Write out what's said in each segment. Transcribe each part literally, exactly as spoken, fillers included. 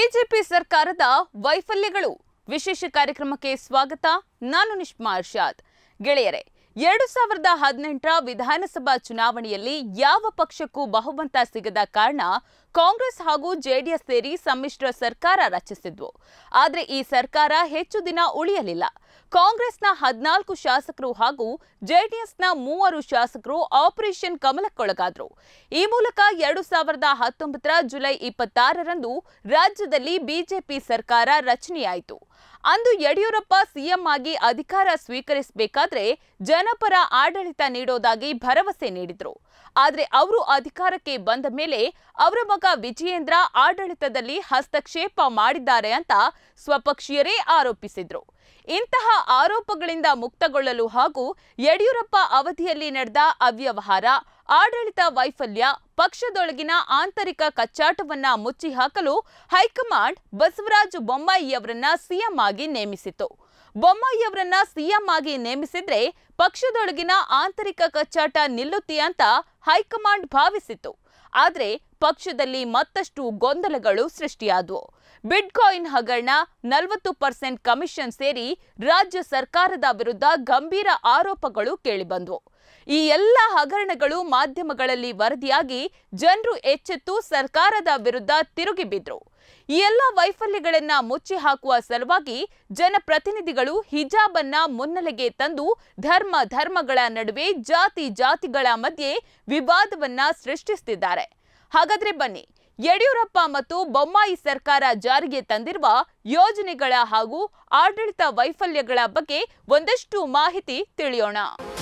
BJP ಸರ್ಕಾರದ ವೈಫಲ್ಯಗಳು ವಿಶೇಷ ಕಾರ್ಯಕ್ರಮಕ್ಕೆ ಸ್ವಾಗತ. ನಾನು ನಿಷ್ಮಾ ಅರ್ಷಾದ್. ಗೆಳೆಯರೇ, ಎರಡು ಸಾವಿರದ ಹದಿನೆಂಟರ ವಿಧಾನಸಭಾ ಚುನಾವಣೆಯಲ್ಲಿ ಯಾವ ಪಕ್ಷಕ್ಕೂ ಬಹುಮತ ಸಿಗದ ಕಾರಣ ಕಾಂಗ್ರೆಸ್ ಹಾಗೂ ಜೆಡಿಎಸ್ ಸೇರಿ ಸಮ್ಮಿಶ್ರ ಸರ್ಕಾರ ರಚಿಸಿದ್ವು. ಆದರೆ ಈ ಸರ್ಕಾರ ಹೆಚ್ಚು ದಿನ ಉಳಿಯಲಿಲ್ಲ. ಕಾಂಗ್ರೆಸ್ನ ಹದಿನಾಲ್ಕು ಶಾಸಕರು ಹಾಗೂ ಜೆಡಿಎಸ್ನ ಮೂವರು ಶಾಸಕರು ಆಪರೇಷನ್ ಕಮಲಕ್ಕೊಳಗಾದ್ರು. ಈ ಮೂಲಕ ಎರಡು ಸಾವಿರದ ಹತ್ತೊಂಬತ್ತರ ಜುಲೈ ಇಪ್ಪತ್ತಾರರಂದು ರಾಜ್ಯದಲ್ಲಿ ಬಿಜೆಪಿ ಸರ್ಕಾರ ರಚನೆಯಾಯಿತು. ಅಂದು ಯಡಿಯೂರಪ್ಪ ಸಿಎಂ ಆಗಿ ಅಧಿಕಾರ ಸ್ವೀಕರಿಸಬೇಕಾದ್ರೆ ಜನಪರ ಆಡಳಿತ ನೀಡೋದಾಗಿ ಭರವಸೆ ನೀಡಿದ್ರು. ಆದರೆ ಅವರು ಅಧಿಕಾರಕ್ಕೆ ಬಂದ ಮೇಲೆ ಅವರ ಮಗ ವಿಜಯೇಂದ್ರ ಆಡಳಿತದಲ್ಲಿ ಹಸ್ತಕ್ಷೇಪ ಮಾಡಿದ್ದಾರೆ ಅಂತ ಸ್ವಪಕ್ಷೀಯರೇ ಆರೋಪಿಸಿದ್ರು. ಇಂತಹ ಆರೋಪಗಳಿಂದ ಮುಕ್ತಗೊಳ್ಳಲು ಹಾಗೂ ಯಡಿಯೂರಪ್ಪ ಅವಧಿಯಲ್ಲಿ ನಡೆದ ಅವ್ಯವಹಾರ, ಆಡಳಿತ ವೈಫಲ್ಯ, ಪಕ್ಷದೊಳಗಿನ ಆಂತರಿಕ ಕಚ್ಚಾಟವನ್ನ ಮುಚ್ಚಿ ಹಾಕಲು ಹೈಕಮಾಂಡ್ ಬಸವರಾಜ ಬೊಮ್ಮಾಯಿಯವರನ್ನ ಸಿಎಂ ಆಗಿ ನೇಮಿಸಿತು. ಬೊಮ್ಮಾಯಿಯವರನ್ನ ಸಿಎಂ ಆಗಿ ನೇಮಿಸಿದ್ರೆ ಪಕ್ಷದೊಳಗಿನ ಆಂತರಿಕ ಕಚ್ಚಾಟ ನಿಲ್ಲುತ್ತೆ ಅಂತ ಹೈಕಮಾಂಡ್ ಭಾವಿಸಿತು. ಆದ್ರೆ ಪಕ್ಷದಲ್ಲಿ ಮತ್ತಷ್ಟು ಗೊಂದಲಗಳು ಸೃಷ್ಟಿಯಾದವು. ಬಿಟ್ಕಾಯಿನ್ ಹಗರಣ, ನಲವತ್ತು ಪರ್ಸೆಂಟ್ ಕಮಿಷನ್ ಸೇರಿ ರಾಜ್ಯ ಸರ್ಕಾರದ ವಿರುದ್ಧ ಗಂಭೀರ ಆರೋಪಗಳು ಕೇಳಿಬಂದವು. ಈ ಎಲ್ಲ ಹಗರಣಗಳು ಮಾಧ್ಯಮಗಳಲ್ಲಿ ವರದಿಯಾಗಿ ಜನರು ಎಚ್ಚೆತ್ತು ಸರ್ಕಾರದ ವಿರುದ್ಧ ತಿರುಗಿ ಬಿದ್ರು. ಈ ಎಲ್ಲ ವೈಫಲ್ಯಗಳನ್ನ ಮುಚ್ಚಿ ಹಾಕುವ ಸಲುವಾಗಿ ಜನಪ್ರತಿನಿಧಿಗಳು ಹಿಜಾಬ್ ಅನ್ನ ಮುನ್ನೆಲೆಗೆ ತಂದು ಧರ್ಮ ಧರ್ಮಗಳ ನಡುವೆ, ಜಾತಿ ಜಾತಿಗಳ ಮಧ್ಯೆ ವಿವಾದವನ್ನ ಸೃಷ್ಟಿಸುತ್ತಿದ್ದಾರೆ. ಹಾಗಾದ್ರೆ ಬನ್ನಿ, ಯಡಿಯೂರಪ್ಪ ಮತ್ತು ಬೊಮ್ಮಾಯಿ ಸರ್ಕಾರ ಜಾರಿಗೆ ತಂದಿರುವ ಯೋಜನೆಗಳ ಹಾಗೂ ಆಡಳಿತ ವೈಫಲ್ಯಗಳ ಬಗ್ಗೆ ಒಂದಷ್ಟು ಮಾಹಿತಿ ತಿಳಿಯೋಣ.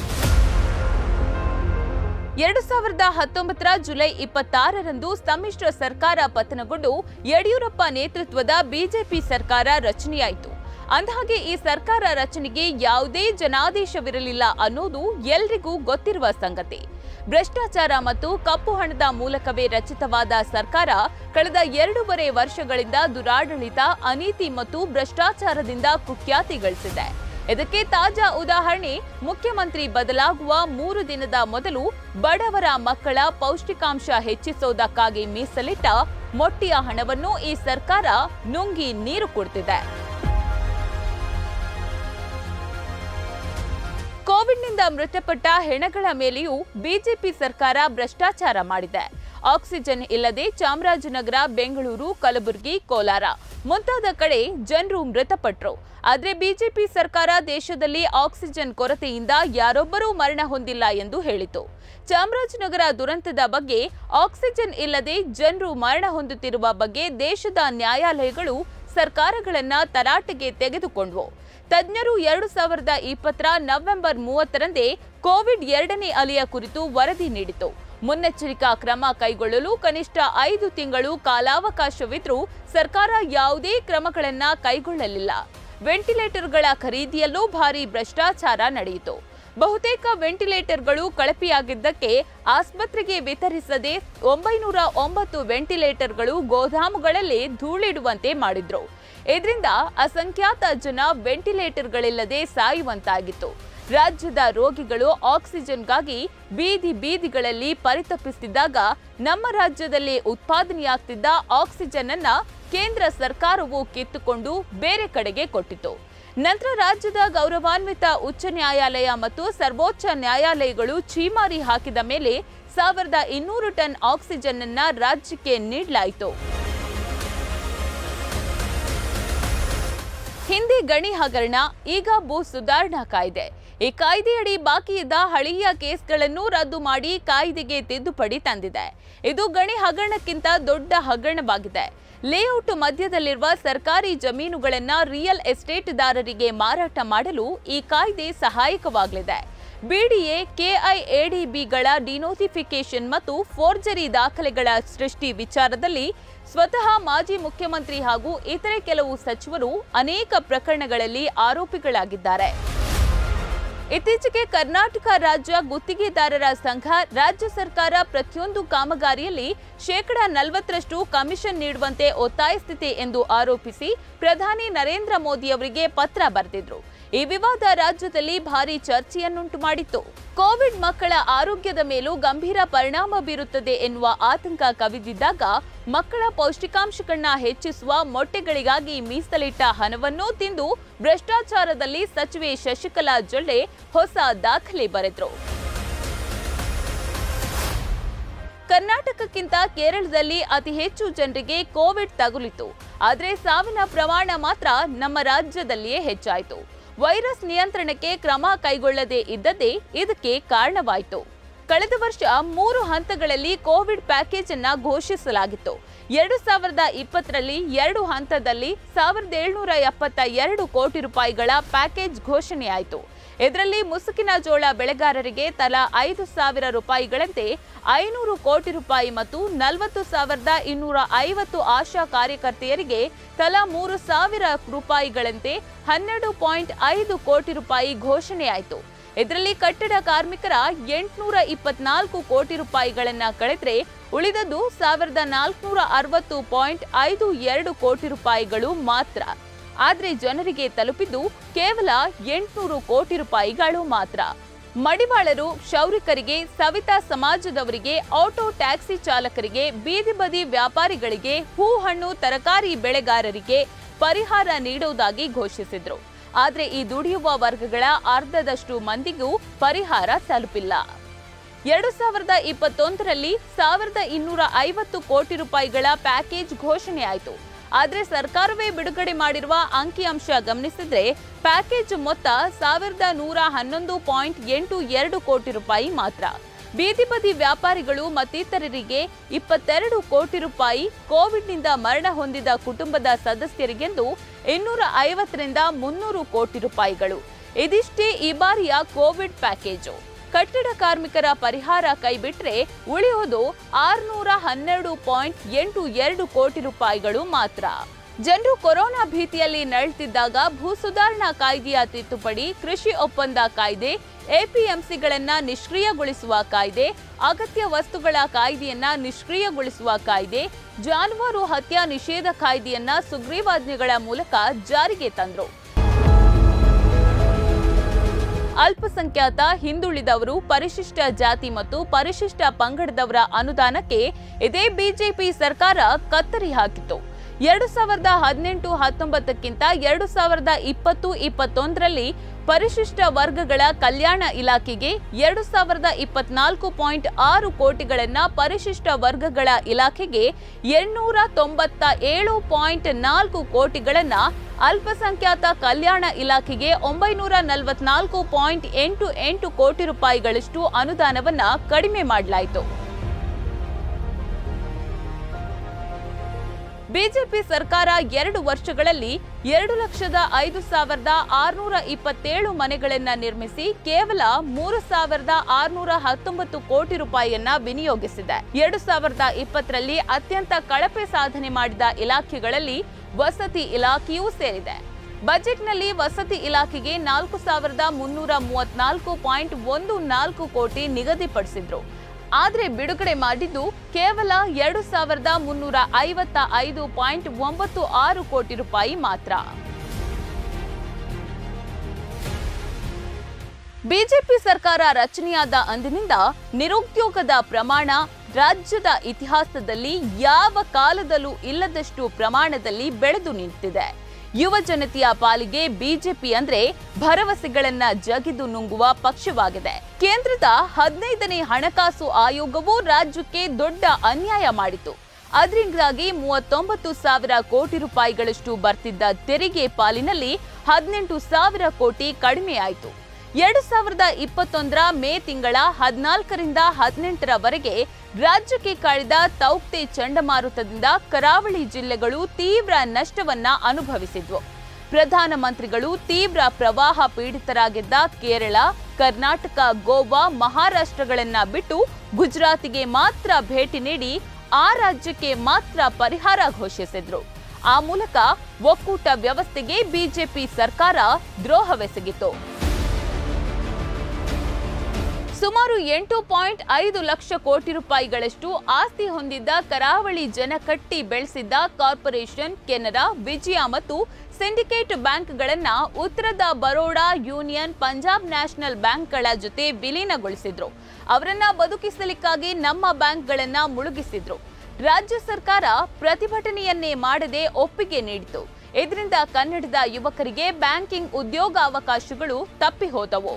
ಎರಡು ಸಾವಿರದ ಹತ್ತೊಂಬತ್ತರ ಜುಲೈ ಇಪ್ಪತ್ತಾರರಂದು ಸಮ್ಮಿಶ್ರ ಸರ್ಕಾರ ಪತನಗೊಂಡು ಯಡಿಯೂರಪ್ಪ ನೇತೃತ್ವದ ಬಿಜೆಪಿ ಸರ್ಕಾರ ರಚನೆಯಾಯಿತು. ಅಂದಹಾಗೆ ಈ ಸರ್ಕಾರ ರಚನೆಗೆ ಯಾವುದೇ ಜನಾದೇಶವಿರಲಿಲ್ಲ ಅನ್ನೋದು ಎಲ್ರಿಗೂ ಗೊತ್ತಿರುವ ಸಂಗತಿ. ಭ್ರಷ್ಟಾಚಾರ ಮತ್ತು ಕಪ್ಪು ಹಣದ ಮೂಲಕವೇ ರಚಿತವಾದ ಸರ್ಕಾರ ಕಳೆದ ಎರಡೂವರೆ ವರ್ಷಗಳಿಂದ ದುರಾಡಳಿತ, ಅನೀತಿ ಮತ್ತು ಭ್ರಷ್ಟಾಚಾರದಿಂದ ಕುಖ್ಯಾತಿ ಗಳಿಸಿದೆ. ಇದಕ್ಕೆ ತಾಜಾ ಉದಾಹರಣೆ, ಮುಖ್ಯಮಂತ್ರಿ ಬದಲಾಗುವ ಮೂರು ದಿನದ ಮೊದಲು ಬಡವರ ಮಕ್ಕಳ ಪೌಷ್ಟಿಕಾಂಶ ಹೆಚ್ಚಿಸೋದಕ್ಕಾಗಿ ಮೀಸಲಿಟ್ಟ ಮೊಟ್ಟಿಯ ಹಣವನ್ನು ಈ ಸರ್ಕಾರ ನುಂಗಿ ನೀರು ಕುಡಿದಿದೆ. ಕೋವಿಡ್ನಿಂದ ಮೃತಪಟ್ಟ ಹೆಣಗಳ ಮೇಲೆಯೂ ಬಿಜೆಪಿ ಸರ್ಕಾರ ಭ್ರಷ್ಟಾಚಾರ ಮಾಡಿದೆ. ಆಕ್ಸಿಜನ್ ಇಲ್ಲದೆ ಚಾಮರಾಜನಗರ, ಬೆಂಗಳೂರು, ಕಲಬುರಗಿ, ಕೋಲಾರ ಮುಂತಾದ ಕಡೆ ಜನರು ಮೃತಪಟ್ಟರು. ಆದರೆ ಬಿಜೆಪಿ ಸರ್ಕಾರ ದೇಶದಲ್ಲಿ ಆಕ್ಸಿಜನ್ ಕೊರತೆಯಿಂದ ಯಾರೊಬ್ಬರೂ ಮರಣ ಹೊಂದಿಲ್ಲ ಎಂದು ಹೇಳಿತು. ಚಾಮರಾಜನಗರ ದುರಂತದ ಬಗ್ಗೆ, ಆಕ್ಸಿಜನ್ ಇಲ್ಲದೆ ಜನರು ಮರಣ ಹೊಂದುತ್ತಿರುವ ಬಗ್ಗೆ ದೇಶದ ನ್ಯಾಯಾಲಯಗಳು ಸರ್ಕಾರಗಳನ್ನ ತರಾಟೆಗೆ ತೆಗೆದುಕೊಂಡ್ವು. ತಜ್ಞರು ಎರಡು ಸಾವಿರದ ಇಪ್ಪತ್ತರ ನವೆಂಬರ್ ಮೂವತ್ತರಂದೇ ಕೋವಿಡ್ ಎರಡನೇ ಅಲೆಯ ಕುರಿತು ವರದಿ ನೀಡಿತು. ಮುನ್ನೆಚ್ಚರಿಕಾ ಕ್ರಮ ಕೈಗೊಳ್ಳಲು ಕನಿಷ್ಠ ಐದು ತಿಂಗಳು ಕಾಲಾವಕಾಶವಿದ್ರೂ ಸರ್ಕಾರ ಯಾವುದೇ ಕ್ರಮಗಳನ್ನ ಕೈಗೊಳ್ಳಲಿಲ್ಲ. ವೆಂಟಿಲೇಟರ್ಗಳ ಖರೀದಿಯಲ್ಲೂ ಭಾರೀ ಭ್ರಷ್ಟಾಚಾರ ನಡೆಯಿತು. ಬಹುತೇಕ ವೆಂಟಿಲೇಟರ್ಗಳು ಕಳಪೆಯಾಗಿದ್ದಕ್ಕೆ ಆಸ್ಪತ್ರೆಗೆ ವಿತರಿಸದೆ ಒಂಬೈನೂರ ಒಂಬತ್ತು ವೆಂಟಿಲೇಟರ್ಗಳು ಗೋದಾಮುಗಳಲ್ಲೇ ಧೂಳಿಡುವಂತೆ ಮಾಡಿದ್ರು. ಇದರಿಂದ ಅಸಂಖ್ಯಾತ ಜನ ವೆಂಟಿಲೇಟರ್ಗಳಿಲ್ಲದೆ ಸಾಯುವಂತಾಗಿತ್ತು. ರಾಜ್ಯದ ರೋಗಿಗಳು ಆಕ್ಸಿಜನ್ಗಾಗಿ ಬೀದಿ ಬೀದಿಗಳಲ್ಲಿ ಪರಿತಪಿಸುತ್ತಿದ್ದಾಗ ನಮ್ಮ ರಾಜ್ಯದಲ್ಲಿ ಉತ್ಪಾದನೆಯಾಗ್ತಿದ್ದ ಆಕ್ಸಿಜನ್ ಅನ್ನ ಕೇಂದ್ರ ಸರ್ಕಾರವು ಕಿತ್ತುಕೊಂಡು ಬೇರೆ ಕಡೆಗೆ ಕೊಟ್ಟಿತು. ನಂತರ ರಾಜ್ಯದ ಗೌರವಾನ್ವಿತ ಉಚ್ಚ ನ್ಯಾಯಾಲಯ ಮತ್ತು ಸರ್ವೋಚ್ಚ ನ್ಯಾಯಾಲಯಗಳು ಛೀಮಾರಿ ಹಾಕಿದ ಮೇಲೆ ಸಾವಿರದ ಇನ್ನೂರು ಟನ್ ಆಕ್ಸಿಜನ್ ಅನ್ನ ರಾಜ್ಯಕ್ಕೆ ನೀಡಲಾಯಿತು. ಹಿಂದೆ ಗಣಿ ಹಗರಣ, ಈಗ ಭೂ ಸುಧಾರಣಾ ಕಾಯ್ದೆ. ಈ ಕಾಯ್ದೆಯಡಿ ಬಾಕಿ ಇದ್ದ ಹಳೆಯ ಕೇಸ್ಗಳನ್ನು ರದ್ದು ಮಾಡಿ ಕಾಯ್ದೆಗೆ ತಿದ್ದುಪಡಿ ತಂದಿದೆ. ಇದು ಗಣಿ ಹಗರಣಕ್ಕಿಂತ ದೊಡ್ಡ ಹಗರಣವಾಗಿದೆ. ಲೇಔಟ್ ಮಧ್ಯದಲ್ಲಿರುವ ಸರ್ಕಾರಿ ಜಮೀನುಗಳನ್ನು ರಿಯಲ್ ಎಸ್ಟೇಟ್ದಾರರಿಗೆ ಮಾರಾಟ ಮಾಡಲು ಈ ಕಾಯ್ದೆ ಸಹಾಯಕವಾಗಲಿದೆ. ಬಿಡಿಎ, ಕೆಐಎಡಿಬಿಗಳ ಡಿನೋಟಿಫಿಕೇಶನ್ ಮತ್ತು ಫೋರ್ಜರಿ ದಾಖಲೆಗಳ ಸೃಷ್ಟಿ ವಿಚಾರದಲ್ಲಿ ಸ್ವತಃ ಮಾಜಿ ಮುಖ್ಯಮಂತ್ರಿ ಹಾಗೂ ಇತರೆ ಕೆಲವು ಸಚಿವರು ಅನೇಕ ಪ್ರಕರಣಗಳಲ್ಲಿ ಆರೋಪಿಗಳಾಗಿದ್ದಾರೆ. ಇತ್ತೀಚೆಗೆ ಕರ್ನಾಟಕ ರಾಜ್ಯ ಗುತ್ತಿಗೆದಾರರ ಸಂಘ ರಾಜ್ಯ ಸರ್ಕಾರ ಪ್ರತಿಯೊಂದು ಕಾಮಗಾರಿಯಲ್ಲಿ ಶೇಕಡ ನಲವತ್ತರಷ್ಟು ಕಮಿಷನ್ ನೀಡುವಂತೆ ಒತ್ತಾಯಿಸುತ್ತಿದೆ ಎಂದು ಆರೋಪಿಸಿ ಪ್ರಧಾನಿ ನರೇಂದ್ರ ಮೋದಿ ಅವರಿಗೆ ಪತ್ರ ಬರೆದಿದ್ರು. ಈ ವಿವಾದ ರಾಜ್ಯದಲ್ಲಿ ಭಾರೀ ಚರ್ಚೆಯನ್ನುಂಟು ಮಾಡಿತ್ತು. ಕೋವಿಡ್ ಮಕ್ಕಳ ಆರೋಗ್ಯದ ಮೇಲೂ ಗಂಭೀರ ಪರಿಣಾಮ ಬೀರುತ್ತದೆ ಎನ್ನುವ ಆತಂಕ ಕವಿದಿದ್ದಾಗ ಮಕ್ಕಳ ಪೌಷ್ಟಿಕಾಂಶಗಳನ್ನ ಹೆಚ್ಚಿಸುವ ಮೊಟ್ಟೆಗಳಿಗಾಗಿ ಮೀಸಲಿಟ್ಟ ಹಣವನ್ನೂ ತಿಂದು ಭ್ರಷ್ಟಾಚಾರದಲ್ಲಿ ಸಚಿವೆ ಶಶಿಕಲಾ ಜೊಲ್ಲೆ ಹೊಸ ದಾಖಲೆ ಬರೆದ್ರು. ಕರ್ನಾಟಕಕ್ಕಿಂತ ಕೇರಳದಲ್ಲಿ ಅತಿ ಹೆಚ್ಚು ಜನರಿಗೆ ಕೋವಿಡ್ ತಗುಲಿತು. ಆದರೆ ಸಾವಿನ ಪ್ರಮಾಣ ಮಾತ್ರ ನಮ್ಮ ರಾಜ್ಯದಲ್ಲಿಯೇ ಹೆಚ್ಚಾಯಿತು. ವೈರಸ್ ನಿಯಂತ್ರಣಕ್ಕೆ ಕ್ರಮ ಕೈಗೊಳ್ಳದೇ ಇದ್ದದ್ದೇ ಇದಕ್ಕೆ ಕಾರಣವಾಯಿತು. ಕಳೆದ ವರ್ಷ ಮೂರು ಹಂತಗಳಲ್ಲಿ ಕೋವಿಡ್ ಪ್ಯಾಕೇಜ್ ಅನ್ನ ಘೋಷಿಸಲಾಗಿತ್ತು. ಎರಡು ಸಾವಿರದ ಇಪ್ಪತ್ತರಲ್ಲಿ ಎರಡು ಹಂತದಲ್ಲಿ ಸಾವಿರದ ಏಳ್ನೂರ ಎಪ್ಪತ್ತ ಎರಡು ಕೋಟಿ ರೂಪಾಯಿಗಳ ಪ್ಯಾಕೇಜ್ ಘೋಷಣೆಯಾಯಿತು. ಇದರಲ್ಲಿ ಮುಸುಕಿನ ಜೋಳ ಬೆಳೆಗಾರರಿಗೆ ತಲಾ ಐದು ಸಾವಿರ ರೂಪಾಯಿಗಳಂತೆ ಐನೂರು ಕೋಟಿ ರೂಪಾಯಿ ಮತ್ತು ನಲವತ್ತು ಸಾವಿರದ ಇನ್ನೂರ ಐವತ್ತು ಆಶಾ ಕಾರ್ಯಕರ್ತೆಯರಿಗೆ ತಲಾ ಮೂರು ಸಾವಿರ ರೂಪಾಯಿಗಳಂತೆ ಹನ್ನೆರಡು ಪಾಯಿಂಟ್ ಐದು ಕೋಟಿ ರೂಪಾಯಿ ಘೋಷಣೆಯಾಯಿತು. ಇದರಲ್ಲಿ ಕಟ್ಟಡ ಕಾರ್ಮಿಕರ ಎಂಟುನೂರ ಇಪ್ಪತ್ನಾಲ್ಕು ಕೋಟಿ ರೂಪಾಯಿಗಳನ್ನ ಕಳೆದ್ರೆ ಉಳಿದದ್ದು ಸಾವಿರದ ನಾಲ್ಕುನೂರ ಅರವತ್ತು ಪಾಯಿಂಟ್ ಐದು ಎರಡು ಕೋಟಿ ರೂಪಾಯಿಗಳು ಮಾತ್ರ. ಆದ್ರೆ ಜನರಿಗೆ ತಲುಪಿದ್ದು ಕೇವಲ ಎಂಟುನೂರು ಕೋಟಿ ರೂಪಾಯಿಗಳು ಮಾತ್ರ. ಮಡಿವಾಳರು, ಕ್ಷೌರಿಕರಿಗೆ, ಸವಿತಾ ಸಮಾಜದವರಿಗೆ, ಆಟೋ ಟ್ಯಾಕ್ಸಿ ಚಾಲಕರಿಗೆ, ಬೀದಿ ಬದಿ ವ್ಯಾಪಾರಿಗಳಿಗೆ, ಹೂ ಹಣ್ಣು ತರಕಾರಿ ಬೆಳೆಗಾರರಿಗೆ ಪರಿಹಾರ ನೀಡುವುದಾಗಿ ಘೋಷಿಸಿದ್ರು. ಆದ್ರೆ ಈ ದುಡಿಯುವ ವರ್ಗಗಳ ಅರ್ಧದಷ್ಟು ಮಂದಿಗೂ ಪರಿಹಾರ ತಲುಪಿಲ್ಲ. ಎರಡು ಸಾವಿರದ ಇಪ್ಪತ್ತೊಂದರಲ್ಲಿ ಸಾವಿರದ ಇನ್ನೂರ ಐವತ್ತು ಕೋಟಿ ರೂಪಾಯಿಗಳ ಪ್ಯಾಕೇಜ್ ಘೋಷಣೆಯಾಯಿತು. ಆದರೆ ಸರ್ಕಾರವೇ ಬಿಡುಗಡೆ ಮಾಡಿರುವ ಅಂಕಿಅಂಶ ಗಮನಿಸಿದ್ರೆ ಪ್ಯಾಕೇಜ್ ಮೊತ್ತ ಸಾವಿರದ ನೂರ ಹನ್ನೊಂದು ಪಾಯಿಂಟ್ ಎಂಟು ಎರಡು ಕೋಟಿ ರೂಪಾಯಿ ಮಾತ್ರ. ಬೀದಿ ಬದಿ ವ್ಯಾಪಾರಿಗಳು ಮತ್ತಿತರರಿಗೆ ಇಪ್ಪತ್ತೆರಡು ಕೋಟಿ ರೂಪಾಯಿ, ಕೋವಿಡ್ನಿಂದ ಮರಣ ಹೊಂದಿದ ಕುಟುಂಬದ ಸದಸ್ಯರಿಗೆಂದು ಇನ್ನೂರ ಐವತ್ತರಿಂದ ಮುನ್ನೂರು ಕೋಟಿ ರೂಪಾಯಿಗಳು. ಇದಿಷ್ಟೇ ಈ ಬಾರಿಯ ಕೋವಿಡ್ ಪ್ಯಾಕೇಜು. ಕಟ್ಟಡ ಕಾರ್ಮಿಕರ ಪರಿಹಾರ ಕೈಬಿಟ್ರೆ ಉಳಿಯುವುದು ಆರುನೂರ ಹನ್ನೆರಡು ಪಾಯಿಂಟ್ ಎಂಟು ಎರಡು ಕೋಟಿ ರೂಪಾಯಿಗಳು ಮಾತ್ರ. ಜನರು ಕೊರೋನಾ ಭೀತಿಯಲ್ಲಿ ನರಳುತ್ತಿದ್ದಾಗ ಭೂ ಸುಧಾರಣಾ ಕಾಯ್ದೆಯ ತಿದ್ದುಪಡಿ, ಕೃಷಿ ಒಪ್ಪಂದ ಕಾಯ್ದೆ, ಎಪಿಎಂಸಿಗಳನ್ನ ನಿಷ್ಕ್ರಿಯಗೊಳಿಸುವ ಕಾಯ್ದೆ, ಅಗತ್ಯ ವಸ್ತುಗಳ ಕಾಯ್ದೆಯನ್ನ ನಿಷ್ಕ್ರಿಯಗೊಳಿಸುವ ಕಾಯ್ದೆ, ಜಾನುವಾರು ಹತ್ಯಾ ನಿಷೇಧ ಕಾಯ್ದೆಯನ್ನ ಸುಗ್ರೀವಾಜ್ಞೆಗಳ ಮೂಲಕ ಜಾರಿಗೆ ತಂದ್ರು. ಅಲ್ಪಸಂಖ್ಯಾತ, ಹಿಂದುಳಿದವರು, ಪರಿಶಿಷ್ಟ ಜಾತಿ ಮತ್ತು ಪರಿಶಿಷ್ಟ ಪಂಗಡದವರ ಅನುದಾನಕ್ಕೆ ಇದೇ ಬಿಜೆಪಿ ಸರ್ಕಾರ ಕತ್ತರಿ ಹಾಕಿತ್ತು. ಎರಡು ಸಾವಿರದ ಹದಿನೆಂಟು ಹತ್ತೊಂಬತ್ತಕ್ಕಿಂತ ಎರಡು ಸಾವಿರದ ಇಪ್ಪತ್ತು ಇಪ್ಪತ್ತೊಂದರಲ್ಲಿ ಪರಿಶಿಷ್ಟ ವರ್ಗಗಳ ಕಲ್ಯಾಣ ಇಲಾಖೆಗೆ ಎರಡು ಸಾವಿರದ ಇಪ್ಪತ್ನಾಲ್ಕು ಪಾಯಿಂಟ್ ಆರು ಕೋಟಿಗಳನ್ನ, ಪರಿಶಿಷ್ಟ ವರ್ಗಗಳ ಇಲಾಖೆಗೆ ಎಂಟುನೂರ ತೊಂಬತ್ತ ಏಳು ಪಾಯಿಂಟ್ ನಾಲ್ಕು ಕೋಟಿಗಳನ್ನ, ಅಲ್ಪಸಂಖ್ಯಾತ ಕಲ್ಯಾಣ ಇಲಾಖೆಗೆ ಒಂಬೈನೂರ ನಲವತ್ನಾಲ್ಕು ಪಾಯಿಂಟ್ ಎಂಟು ಎಂಟು ಕೋಟಿ ರೂಪಾಯಿಗಳಷ್ಟು ಅನುದಾನವನ್ನ ಕಡಿಮೆ ಮಾಡಲಾಯಿತು. ಬಿಜೆಪಿ ಸರ್ಕಾರ ಎರಡು ವರ್ಷಗಳಲ್ಲಿ ಎರಡು ಲಕ್ಷದ ಐದು ಸಾವಿರದ ಆರುನೂರ ಇಪ್ಪತ್ತೇಳು ಮನೆಗಳನ್ನ ನಿರ್ಮಿಸಿ ಕೇವಲ ಮೂರು ಸಾವಿರದ ಆರುನೂರ ಹತ್ತೊಂಬತ್ತು ಕೋಟಿ ರೂಪಾಯಿಯನ್ನ ವಿನಿಯೋಗಿಸಿದೆ. ಎರಡು ಸಾವಿರದ ಇಪ್ಪತ್ತರಲ್ಲಿ ಅತ್ಯಂತ ಕಳಪೆ ಸಾಧನೆ ಮಾಡಿದ ಇಲಾಖೆಗಳಲ್ಲಿ ವಸತಿ ಇಲಾಖೆಯೂ ಸೇರಿದೆ. ಬಜೆಟ್ನಲ್ಲಿ ವಸತಿ ಇಲಾಖೆಗೆ ನಾಲ್ಕು ಸಾವಿರದ ಮುನ್ನೂರ ಮೂವತ್ನಾಲ್ಕು ಪಾಯಿಂಟ್ ಒಂದು ನಾಲ್ಕು ಕೋಟಿ ನಿಗದಿಪಡಿಸಿದ್ರು. ಆದರೆ ಬಿಡುಗಡೆ ಮಾಡಿದ್ದು ಕೇವಲ ಎರಡು ಸಾವಿರದ ಮುನ್ನೂರ ಐವತ್ತ ಐದು ಪಾಯಿಂಟ್ ಒಂಬತ್ತು ಆರು ಕೋಟಿ ರೂಪಾಯಿ ಮಾತ್ರ. ಬಿಜೆಪಿ ಸರ್ಕಾರ ರಚನೆಯಾದ ಅಂದಿನಿಂದ ನಿರುದ್ಯೋಗದ ಪ್ರಮಾಣ ರಾಜ್ಯದ ಇತಿಹಾಸದಲ್ಲಿ ಯಾವ ಕಾಲದಲ್ಲೂ ಇಲ್ಲದಷ್ಟು ಪ್ರಮಾಣದಲ್ಲಿ ಬೆಳೆದು ನಿಂತಿದೆ. ಯುವ ಜನತೆಯ ಪಾಲಿಗೆ ಬಿಜೆಪಿ ಅಂದ್ರೆ ಭರವಸೆಗಳನ್ನ ಜಗಿದು ನುಂಗುವ ಪಕ್ಷವಾಗಿದೆ. ಕೇಂದ್ರದ ಹದಿನೈದನೇ ಹಣಕಾಸು ಆಯೋಗವು ರಾಜ್ಯಕ್ಕೆ ದೊಡ್ಡ ಅನ್ಯಾಯ ಮಾಡಿತು. ಅದರಿಂದಾಗಿ ಮೂವತ್ತೊಂಬತ್ತು ಸಾವಿರ ಕೋಟಿ ರೂಪಾಯಿಗಳಷ್ಟು ಬರ್ತಿದ್ದ ತೆರಿಗೆ ಪಾಲಿನಲ್ಲಿ ಹದಿನೆಂಟು ಸಾವಿರ ಕೋಟಿ ಕಡಿಮೆಯಾಯಿತು. ಎರಡು ಸಾವಿರದ ಇಪ್ಪತ್ತೊಂದರ ಮೇ ತಿಂಗಳ ಹದಿನಾಲ್ಕರಿಂದ ಹದಿನೆಂಟರವರೆಗೆ ರಾಜ್ಯಕ್ಕೆ ಕಾಡಿದ ತೌಕ್ತೆ ಚಂಡಮಾರುತದಿಂದ ಕರಾವಳಿ ಜಿಲ್ಲೆಗಳು ತೀವ್ರ ನಷ್ಟವನ್ನ ಅನುಭವಿಸಿದ್ವು. ಪ್ರಧಾನಮಂತ್ರಿಗಳು ತೀವ್ರ ಪ್ರವಾಹ ಪೀಡಿತರಾಗಿದ್ದ ಕೇರಳ, ಕರ್ನಾಟಕ, ಗೋವಾ, ಮಹಾರಾಷ್ಟ್ರಗಳನ್ನ ಬಿಟ್ಟು ಗುಜರಾತಿಗೆ ಮಾತ್ರ ಭೇಟಿ ನೀಡಿ ಆ ರಾಜ್ಯಕ್ಕೆ ಮಾತ್ರ ಪರಿಹಾರ ಘೋಷಿಸಿದ್ರು. ಆ ಮೂಲಕ ಒಕ್ಕೂಟ ವ್ಯವಸ್ಥೆಗೆ ಬಿಜೆಪಿ ಸರ್ಕಾರ ದ್ರೋಹವೆಸಗಿತು. ಸುಮಾರು ಎಂಟು ಪಾಯಿಂಟ್ ಐದು ಲಕ್ಷ ಕೋಟಿ ರೂಪಾಯಿಗಳಷ್ಟು ಆಸ್ತಿ ಹೊಂದಿದ್ದ ಕರಾವಳಿ ಜನ ಕಟ್ಟಿ ಬೆಳೆಸಿದ್ದ ಕಾರ್ಪೊರೇಷನ್, ಕೆನರಾ, ವಿಜಯ ಮತ್ತು ಸಿಂಡಿಕೇಟ್ ಬ್ಯಾಂಕ್ಗಳನ್ನ ಉತ್ತರದ ಬರೋಡಾ, ಯೂನಿಯನ್, ಪಂಜಾಬ್ ನ್ಯಾಷನಲ್ ಬ್ಯಾಂಕ್ಗಳ ಜೊತೆ ವಿಲೀನಗೊಳಿಸಿದ್ರು. ಅವರನ್ನ ಬದುಕಿಸಲಿಕ್ಕಾಗಿ ನಮ್ಮ ಬ್ಯಾಂಕ್ಗಳನ್ನ ಮುಳುಗಿಸಿದ್ರು. ರಾಜ್ಯ ಸರ್ಕಾರ ಪ್ರತಿಭಟನೆಯನ್ನೇ ಮಾಡದೆ ಒಪ್ಪಿಗೆ ನೀಡಿತು. ಇದರಿಂದ ಕನ್ನಡದ ಯುವಕರಿಗೆ ಬ್ಯಾಂಕಿಂಗ್ ಉದ್ಯೋಗಾವಕಾಶಗಳು ತಪ್ಪಿ ಹೋದವು.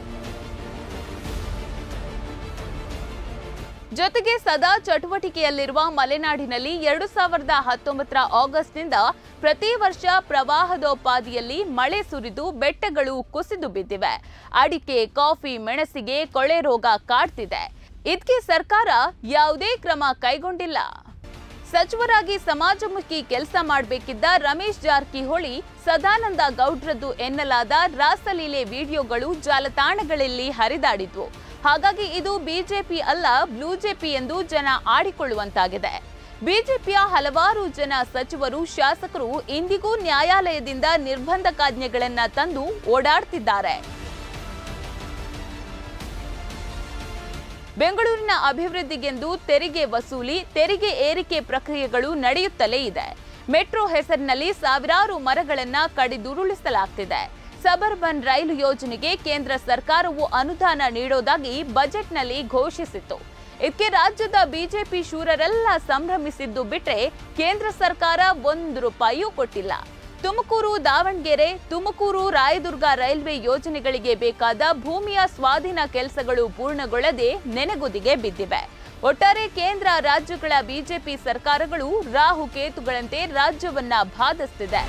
ಜೊತೆಗೆ ಸದಾ ಚಟುವಟಿಕೆಯಲ್ಲಿರುವ ಮಲೆನಾಡಿನಲ್ಲಿ ಎರಡು ಸಾವಿರದ ಹತ್ತೊಂಬತ್ತರ ಆಗಸ್ಟ್ನಿಂದ ಪ್ರತಿ ವರ್ಷ ಪ್ರವಾಹದೋಪಾದಿಯಲ್ಲಿ ಮಳೆ ಸುರಿದು ಬೆಟ್ಟಗಳು ಕುಸಿದು ಬಿದ್ದಿವೆ. ಅಡಿಕೆ, ಕಾಫಿ, ಮೆಣಸಿಗೆ ಕೊಳೆ ರೋಗ ಕಾಡ್ತಿದೆ. ಇದಕ್ಕೆ ಸರ್ಕಾರ ಯಾವುದೇ ಕ್ರಮ ಕೈಗೊಂಡಿಲ್ಲ. ಸಚಿವರಾಗಿ ಸಮಾಜಮುಖಿ ಕೆಲಸ ಮಾಡಬೇಕಿದ್ದ ರಮೇಶ್ ಜಾರಕಿಹೊಳಿ, ಸದಾನಂದ ಗೌಡ್ರದ್ದು ಎನ್ನಲಾದ ರಾಸಲೀಲೆ ವಿಡಿಯೋಗಳು ಜಾಲತಾಣಗಳಲ್ಲಿ ಹರಿದಾಡಿದ್ವು. ಹಾಗಾಗಿ ಇದು ಬಿಜೆಪಿ ಅಲ್ಲ, ಬ್ಲೂಜೆಪಿ ಎಂದು ಜನ ಆಡಿಕೊಳ್ಳುವಂತಾಗಿದೆ. ಬಿಜೆಪಿಯ ಹಲವಾರು ಜನ ಸಚಿವರು, ಶಾಸಕರು ಇಂದಿಗೂ ನ್ಯಾಯಾಲಯದಿಂದ ನಿರ್ಬಂಧಕಾಜ್ಞೆಗಳನ್ನ ತಂದು ಓಡಾಡ್ತಿದ್ದಾರೆ. ಬೆಂಗಳೂರಿನ ಅಭಿವೃದ್ಧಿಗೆಂದು ತೆರಿಗೆ ವಸೂಲಿ, ತೆರಿಗೆ ಏರಿಕೆ ಪ್ರಕ್ರಿಯೆಗಳು ನಡೆಯುತ್ತಲೇ ಇದೆ. ಮೆಟ್ರೋ ಹೆಸರಿನಲ್ಲಿ ಸಾವಿರಾರು ಮರಗಳನ್ನ ಕಡಿದುರುಳಿಸಲಾಗ್ತಿದೆ. ಸಬರ್ಬನ್ ರೈಲು ಯೋಜನೆಗೆ ಕೇಂದ್ರ ಸರ್ಕಾರವು ಅನುದಾನ ನೀಡೋದಾಗಿ ಬಜೆಟ್ನಲ್ಲಿ ಘೋಷಿಸಿತ್ತು. ಇದಕ್ಕೆ ರಾಜ್ಯದ ಬಿಜೆಪಿ ಶೂರರೆಲ್ಲ ಸಂಭ್ರಮಿಸಿದ್ದು ಬಿಟ್ರೆ ಕೇಂದ್ರ ಸರ್ಕಾರ ಒಂದು ರೂಪಾಯಿಯೂ ಕೊಟ್ಟಿಲ್ಲ. ತುಮಕೂರು, ದಾವಣಗೆರೆ, ತುಮಕೂರು, ರಾಯದುರ್ಗ ರೈಲ್ವೆ ಯೋಜನೆಗಳಿಗೆ ಬೇಕಾದ ಭೂಮಿಯ ಸ್ವಾಧೀನ ಕೆಲಸಗಳು ಪೂರ್ಣಗೊಳ್ಳದೆ ನೆನೆಗುದಿಗೆ ಬಿದ್ದಿವೆ. ಒಟ್ಟಾರೆ ಕೇಂದ್ರ, ರಾಜ್ಯಗಳ ಬಿಜೆಪಿ ಸರ್ಕಾರಗಳು ರಾಹು ಕೇತುಗಳಂತೆ ರಾಜ್ಯವನ್ನ ಬಾಧಿಸುತ್ತಿದೆ.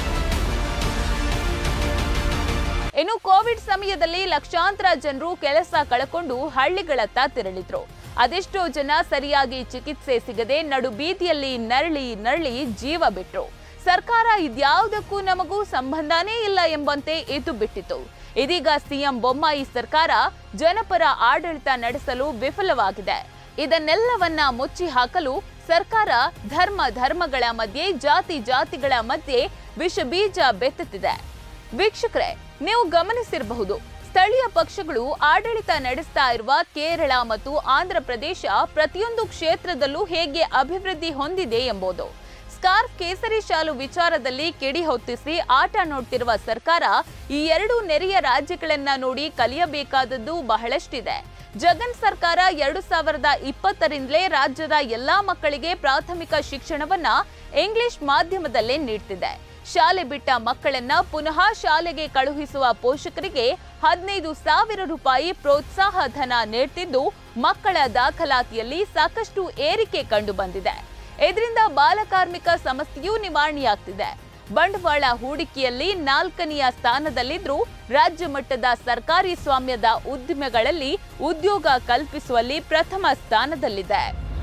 ಇನ್ನು ಕೋವಿಡ್ ಸಮಯದಲ್ಲಿ ಲಕ್ಷಾಂತರ ಜನರು ಕೆಲಸ ಕಳಕೊಂಡು ಹಳ್ಳಿಗಳತ್ತ ತೆರಳಿದ್ರು. ಅದೆಷ್ಟೋ ಜನ ಸರಿಯಾಗಿ ಚಿಕಿತ್ಸೆ ಸಿಗದೆ ನಡು ಬೀದಿಯಲ್ಲಿ ನರಳಿ ನರಳಿ ಜೀವ ಬಿಟ್ರು. ಸರ್ಕಾರ ಇದ್ಯಾವುದಕ್ಕೂ ನಮಗೂ ಸಂಬಂಧನೇ ಇಲ್ಲ ಎಂಬಂತೆ ಎದ್ದು ಬಿಟ್ಟಿತು. ಇದೀಗ ಸಿಎಂ ಬೊಮ್ಮಾಯಿ ಸರ್ಕಾರ ಜನಪರ ಆಡಳಿತ ನಡೆಸಲು ವಿಫಲವಾಗಿದೆ. ಇದನ್ನೆಲ್ಲವನ್ನ ಮುಚ್ಚಿ ಹಾಕಲು ಸರ್ಕಾರ ಧರ್ಮ ಧರ್ಮಗಳ ಮಧ್ಯೆ, ಜಾತಿ ಜಾತಿಗಳ ಮಧ್ಯೆ ವಿಷ ಬೀಜ ಬೆತ್ತುತ್ತಿದೆ. ವೀಕ್ಷಕರೇ, ನೀವು ಗಮನಿಸಿರಬಹುದು, ಸ್ಥಳೀಯ ಪಕ್ಷಗಳು ಆಡಳಿತ ನಡೆಸ್ತಾ ಇರುವ ಕೇರಳ ಮತ್ತು ಆಂಧ್ರ ಪ್ರದೇಶ ಪ್ರತಿಯೊಂದು ಕ್ಷೇತ್ರದಲ್ಲೂ ಹೇಗೆ ಅಭಿವೃದ್ಧಿ ಹೊಂದಿದೆ ಎಂಬುದು. ಸ್ಕಾರ್ಫ್, ಕೇಸರಿ ಶಾಲು ವಿಚಾರದಲ್ಲಿ ಕಿಡಿ ಹೊತ್ತಿಸಿ ಆಟ ನೋಡ್ತಿರುವ ಸರ್ಕಾರ ಈ ಎರಡು ನೆರೆಯ ರಾಜ್ಯಗಳನ್ನ ನೋಡಿ ಕಲಿಯಬೇಕಾದದ್ದು ಬಹಳಷ್ಟಿದೆ. ಜಗನ್ ಸರ್ಕಾರ ಎರಡು ಸಾವಿರದ ಇಪ್ಪತ್ತರಿಂದಲೇ ರಾಜ್ಯದ ಎಲ್ಲಾ ಮಕ್ಕಳಿಗೆ ಪ್ರಾಥಮಿಕ ಶಿಕ್ಷಣವನ್ನ ಇಂಗ್ಲಿಷ್ ಮಾಧ್ಯಮದಲ್ಲೇ ನೀಡ್ತಿದೆ. ಶಾಲೆ ಬಿಟ್ಟ ಮಕ್ಕಳನ್ನ ಪುನಃ ಶಾಲೆಗೆ ಕಳುಹಿಸುವ ಪೋಷಕರಿಗೆ ಹದಿನೈದು ಸಾವಿರ ರೂಪಾಯಿ ಪ್ರೋತ್ಸಾಹ ಧನ ನೀಡ್ತಿದ್ದು ಮಕ್ಕಳ ದಾಖಲಾತಿಯಲ್ಲಿ ಸಾಕಷ್ಟು ಏರಿಕೆ ಕಂಡು ಬಂದಿದೆ. ಇದರಿಂದ ಬಾಲಕಾರ್ಮಿಕ ಸಮಸ್ಯೆಯೂ ನಿವಾರಣೆಯಾಗ್ತಿದೆ. ಬಂಡವಾಳ ಹೂಡಿಕೆಯಲ್ಲಿ ನಾಲ್ಕನೆಯ ಸ್ಥಾನದಲ್ಲಿದ್ರೂ ರಾಜ್ಯ ಮಟ್ಟದ ಸರ್ಕಾರಿ ಸ್ವಾಮ್ಯದ ಉದ್ದಿಮೆಗಳಲ್ಲಿ ಉದ್ಯೋಗ ಕಲ್ಪಿಸುವಲ್ಲಿ ಪ್ರಥಮ ಸ್ಥಾನದಲ್ಲಿದೆ.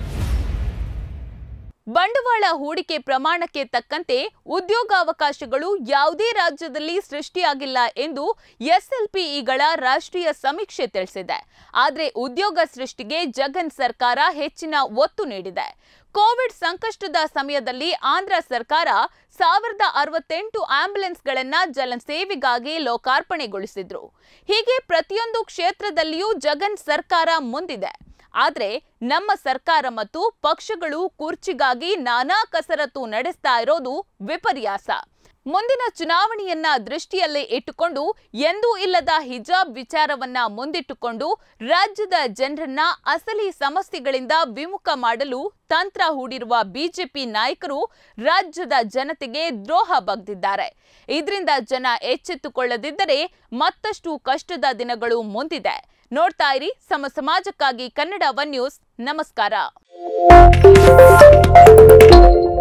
ಬಂಡವಾಳ ಹೂಡಿಕೆ ಪ್ರಮಾಣಕ್ಕೆ ತಕ್ಕಂತೆ ಉದ್ಯೋಗಾವಕಾಶಗಳು ಯಾವುದೇ ರಾಜ್ಯದಲ್ಲಿ ಸೃಷ್ಟಿಯಾಗಿಲ್ಲ ಎಂದು ಎಸ್ಎಲ್ಪಿಇಗಳ ರಾಷ್ಟ್ರೀಯ ಸಮೀಕ್ಷೆ ತಿಳಿಸಿದೆ. ಆದರೆ ಉದ್ಯೋಗ ಸೃಷ್ಟಿಗೆ ಜಗನ್ ಸರ್ಕಾರ ಹೆಚ್ಚಿನ ಒತ್ತು ನೀಡಿದೆ. ಕೋವಿಡ್ ಸಂಕಷ್ಟದ ಸಮಯದಲ್ಲಿ ಆಂಧ್ರ ಸರ್ಕಾರ ಸಾವಿರದ ಅರವತ್ತೆಂಟು ಆಂಬ್ಯುಲೆನ್ಸ್ಗಳನ್ನ ಜನಸೇವೆಗಾಗಿ ಲೋಕಾರ್ಪಣೆಗೊಳಿಸಿದ್ರು. ಹೀಗೆ ಪ್ರತಿಯೊಂದು ಕ್ಷೇತ್ರದಲ್ಲಿಯೂ ಜಗನ್ ಸರ್ಕಾರ ಮುಂದಿದೆ. ಆದ್ರೆ ನಮ್ಮ ಸರ್ಕಾರ ಮತ್ತು ಪಕ್ಷಗಳು ಕುರ್ಚಿಗಾಗಿ ನಾನಾ ಕಸರತ್ತು ನಡೆಸ್ತಾ ಇರೋದು ವಿಪರ್ಯಾಸ. ಮುಂದಿನ ಚುನಾವಣೆಯನ್ನ ದೃಷ್ಟಿಯಲ್ಲೇ ಇಟ್ಟುಕೊಂಡು ಎಂದೂ ಇಲ್ಲದ ಹಿಜಾಬ್ ವಿಚಾರವನ್ನ ಮುಂದಿಟ್ಟುಕೊಂಡು ರಾಜ್ಯದ ಜನರನ್ನ ಅಸಲಿ ಸಮಸ್ಯೆಗಳಿಂದ ವಿಮುಖ ಮಾಡಲು ತಂತ್ರ ಹೂಡಿರುವ ಬಿಜೆಪಿ ನಾಯಕರು ರಾಜ್ಯದ ಜನತೆಗೆ ದ್ರೋಹ ಬಗೆದಿದ್ದಾರೆ. ಇದರಿಂದ ಜನ ಎಚ್ಚೆತ್ತುಕೊಳ್ಳದಿದ್ದರೆ ಮತ್ತಷ್ಟು ಕಷ್ಟದ ದಿನಗಳು ಮುಂದಿದೆ. ನೋಡ್ತಾ ಇರಿ ಸಮ ಸಮಾಜಕ್ಕಾಗಿ ಕನ್ನಡ ಒನ್ ನ್ಯೂಸ್. ನಮಸ್ಕಾರ.